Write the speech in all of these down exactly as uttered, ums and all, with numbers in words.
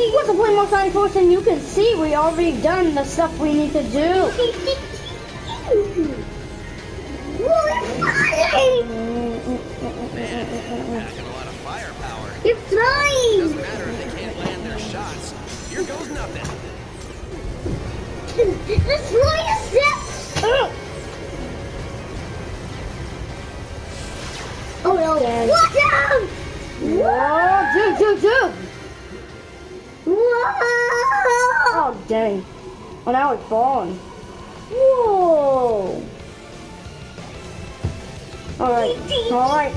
What's the point more Sonic Force than you can see? We already done the stuff we need to do. Packing a lot of firepower. You're flying! Doesn't matter if they can't land their shots. Here goes nothing. Let's fly a step! Oh no! Watch out! Whoa, dude, dude, dude! Whoa! Oh, dang. Oh, now it's falling. Whoa! Alright, alright.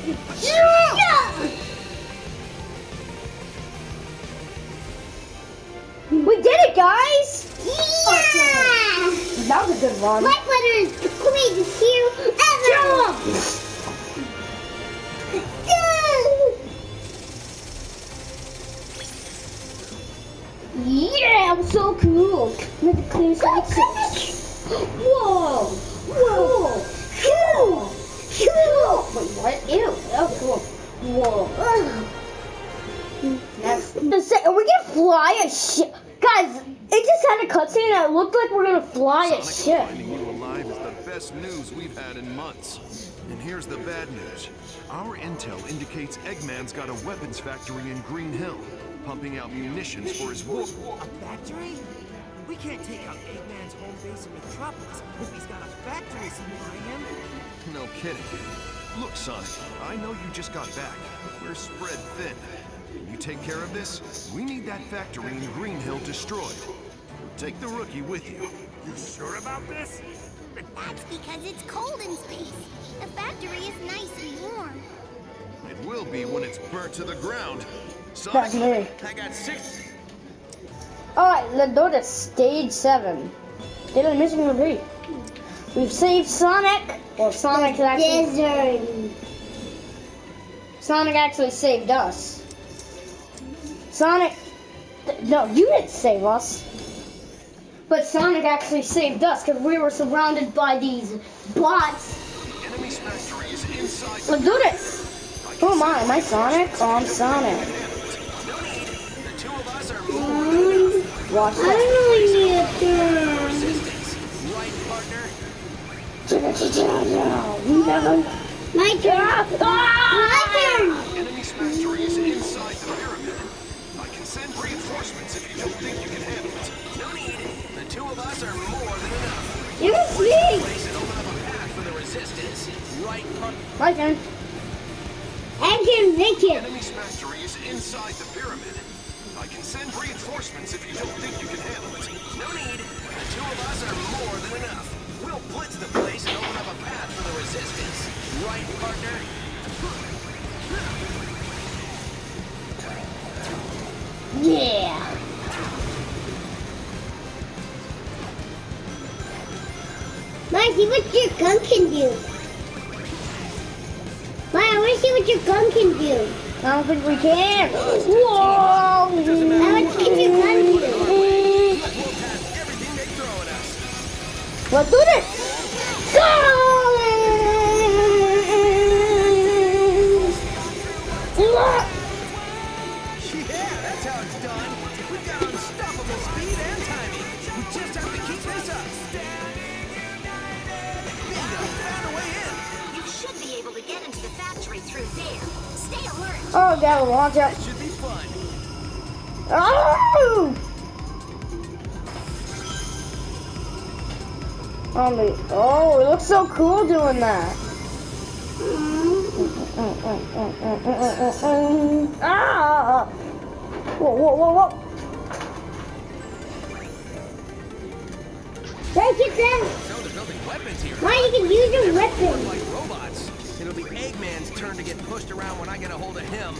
We did it, guys! Yeah! That was a good run. Black letter is the greatest hero ever! Yeah, it was so cool. With the clean side six. Whoa! Whoa! Cool! Cool! Wait, what? Ew, that was cool. Whoa! Next. Are we gonna fly a ship? Guys, it just had a cutscene that looked like we're gonna fly a Sonic ship. finding you alive is the best news we've had in months. And here's the bad news. Our intel indicates Eggman's got a weapons factory in Green Hill, pumping out munitions for his war. A factory? We can't take out Eggman's home base in Metropolis if he's got a factory supplying him. No kidding. Look, Sonic, I know you just got back. We're spread thin. You take care of this, we need that factory in Green Hill destroyed. Take the rookie with you. You sure about this? That's because it's cold in space. The factory is nice and warm. It will be when it's burnt to the ground. That's Sonic, me. I got six. Alright, let's go to stage seven. Daily mission complete. We've saved Sonic. Well, Sonic actually. Desert. Sonic actually saved us. Sonic. No, you didn't save us. But Sonic actually saved us because we were surrounded by these bots. The enemy's factory is inside. Let's do this. Who am I? Am I Sonic? Oh, I'm Sonic. No need. The two of us are more Watch I this. don't really need a turn. resistance. Right, partner? My turn. My turn. The enemy's factory is inside the pyramid. I can send reinforcements if you don't think you can handle it. No need. The two of us are more than enough. It's me. Place and open up a path for the resistance. Right, partner? My turn. I can make The it. enemy's factory is inside the pyramid. I can send reinforcements if you don't think you can handle it. No need. The two of us are more than enough. We'll blitz the place and open up a path for the resistance. Right, partner? Yeah. Mikey, what your gun can do? Mike, I want to see what your gun can do. I don't think we can. Whoa! I want to see what your gun can do. We'll pass everything they throw at us. Let's do this. Yeah, that's how it's done. We've got unstoppable speed and timing. We just have to keep this up. Bingo, found a way in. You should be able to get into the factory through there. Stay alert. Oh, got a launch up. Should be fun. Oh! On the, oh, it looks so cool doing that. Ah! Whoa, whoa, whoa, whoa. Take it then. So they're building weapons here. Why you can use your weapon? Like robots. It'll be Eggman's turn to get pushed around when I get a hold of him.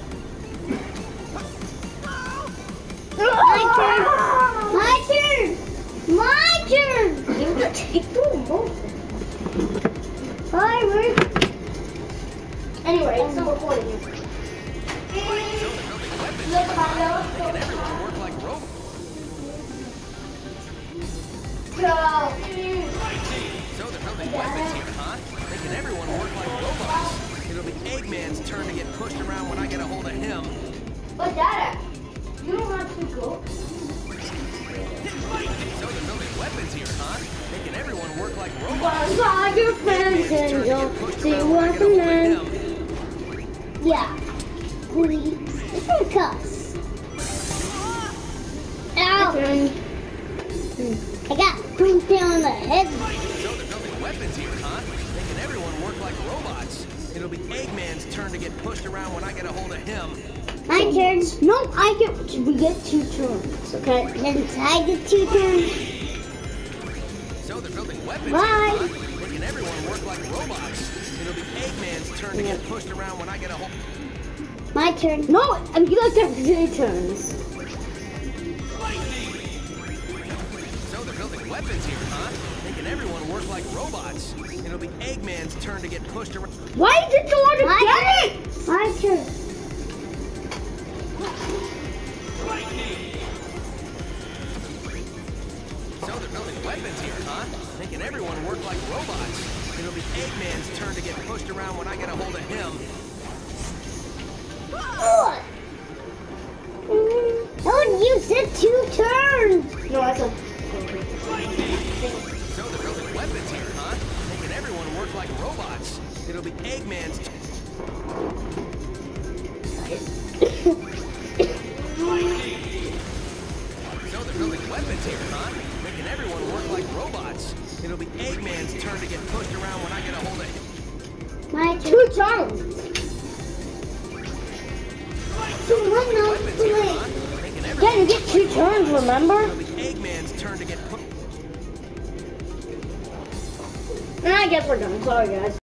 My turn. My turn. My turn. You can take the motion. Hi, Rick. Anyway, it's still recording you. So they're building weapons here. Making everyone work like robots. So they're building weapons here, huh? Making everyone work like robots. It'll be Eggman's turn to get pushed around when I get a hold of him. But Dada, you don't have pushed See around when I what get a hold of happens. him. Yeah. Please. Handcuffs. Ow. I got punched down the head. So they're building weapons here, huh? Making everyone work like robots. It'll be Eggman's turn to get pushed around when I get a hold of him. My turn. No, I get. We get two turns. Okay. Then I get two turns. So they're building weapons Bye. here, huh? Making everyone work like robots. It'll be Eggman's turn to get pushed around when I get a hold. My turn. No, I mean, you like to have three turns. So they're building weapons here, huh? Making everyone work like robots. It'll be Eggman's turn to get pushed around. Why did you want to My get turn. it? My turn. So they're building weapons here, huh? Making everyone work like robots. It'll be Eggman's turn to get pushed around when I get a hold of him. Oh, you said two turns. No, I said. So they're building weapons here, huh? Making everyone work like robots. It'll be Eggman's. So they're building weapons here, huh? Making everyone work like robots. It'll be Eggman's turn to get pushed around when I get a hold of him. My Two turn. turns. Two one no Weapons here, three. huh? Making Yeah, everyone you get two turns, remember? It'll be Eggman's turn to get pushed. And I guess we're done. Sorry, guys.